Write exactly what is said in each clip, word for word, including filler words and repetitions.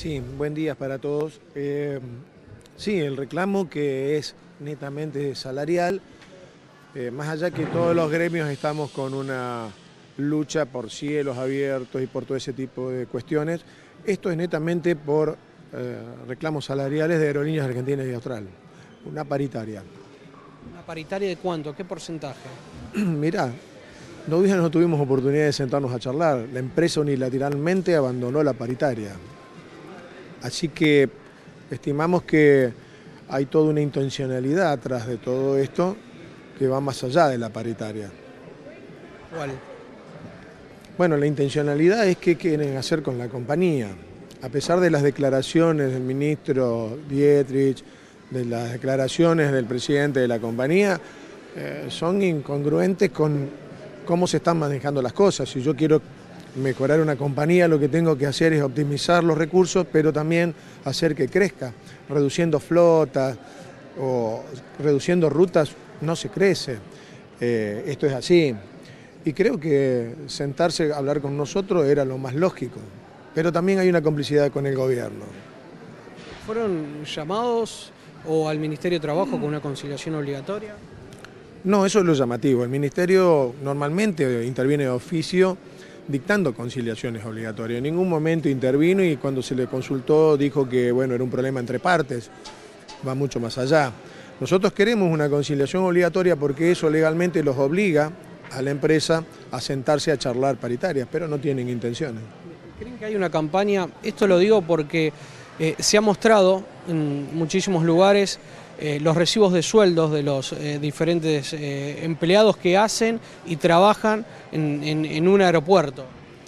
Sí, buen día para todos. Eh, sí, el reclamo que es netamente salarial, eh, más allá que todos los gremios estamos con una lucha por cielos abiertos y por todo ese tipo de cuestiones, esto es netamente por eh, reclamos salariales de Aerolíneas Argentinas y Austral, una paritaria. ¿Una paritaria de cuánto? ¿Qué porcentaje? Mirá, todavía no tuvimos oportunidad de sentarnos a charlar, la empresa unilateralmente abandonó la paritaria. Así que estimamos que hay toda una intencionalidad atrás de todo esto que va más allá de la paritaria. ¿Cuál? Bueno, la intencionalidad es qué quieren hacer con la compañía. A pesar de las declaraciones del ministro Dietrich, de las declaraciones del presidente de la compañía, eh, son incongruentes con cómo se están manejando las cosas. Si yo quiero mejorar una compañía, lo que tengo que hacer es optimizar los recursos, pero también hacer que crezca. Reduciendo flotas o reduciendo rutas no se crece. Eh, esto es así. Y creo que sentarse a hablar con nosotros era lo más lógico. Pero también hay una complicidad con el gobierno. ¿Fueron llamados o al Ministerio de Trabajo con una conciliación obligatoria? No, eso es lo llamativo. El Ministerio normalmente interviene de oficio dictando conciliaciones obligatorias. En ningún momento intervino y cuando se le consultó dijo que bueno, era un problema entre partes, va mucho más allá. Nosotros queremos una conciliación obligatoria porque eso legalmente los obliga a la empresa a sentarse a charlar paritarias, pero no tienen intenciones. ¿Creen que hay una campaña? Esto lo digo porque eh, se ha mostrado en muchísimos lugares eh, los recibos de sueldos de los eh, diferentes eh, empleados que hacen y trabajan en, en, en un aeropuerto.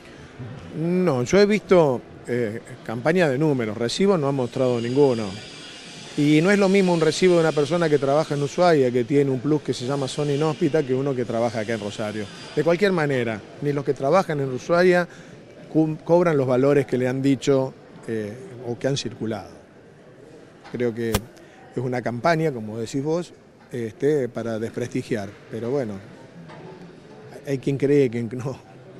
No, yo he visto eh, campaña de números, recibos no han mostrado ninguno. Y no es lo mismo un recibo de una persona que trabaja en Ushuaia, que tiene un plus que se llama Zona Inhóspita, que uno que trabaja acá en Rosario. De cualquier manera, ni los que trabajan en Ushuaia cobran los valores que le han dicho eh, o que han circulado. Creo que es una campaña, como decís vos, este, para desprestigiar, pero bueno, hay quien cree y quien no.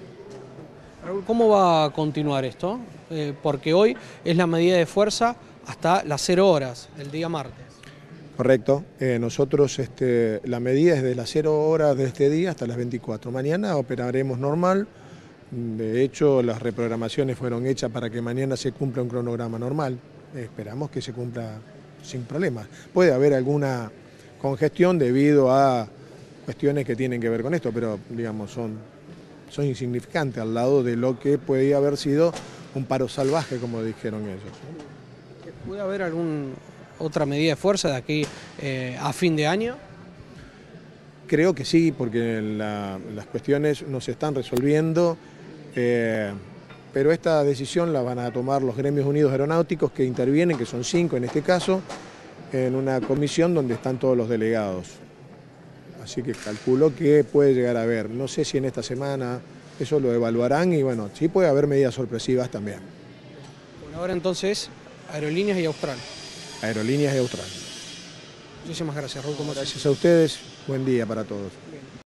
¿Cómo va a continuar esto? Eh, porque hoy es la medida de fuerza hasta las cero horas del día martes. Correcto, eh, nosotros este, la medida es de las cero horas de este día hasta las veinticuatro. Mañana operaremos normal, de hecho las reprogramaciones fueron hechas para que mañana se cumpla un cronograma normal. Esperamos que se cumpla sin problemas. Puede haber alguna congestión debido a cuestiones que tienen que ver con esto, pero digamos son, son insignificantes al lado de lo que podía haber sido un paro salvaje, como dijeron ellos. ¿Puede haber alguna otra medida de fuerza de aquí eh, a fin de año? Creo que sí, porque la, las cuestiones no se están resolviendo, eh, pero esta decisión la van a tomar los gremios unidos aeronáuticos que intervienen, que son cinco en este caso, en una comisión donde están todos los delegados. Así que calculo que puede llegar a haber, no sé si en esta semana eso lo evaluarán y bueno, sí puede haber medidas sorpresivas también. Bueno, ahora entonces, Aerolíneas y Austral. Aerolíneas y Austral. Muchísimas gracias, Raúl. Gracias a ustedes, buen día para todos. Bien.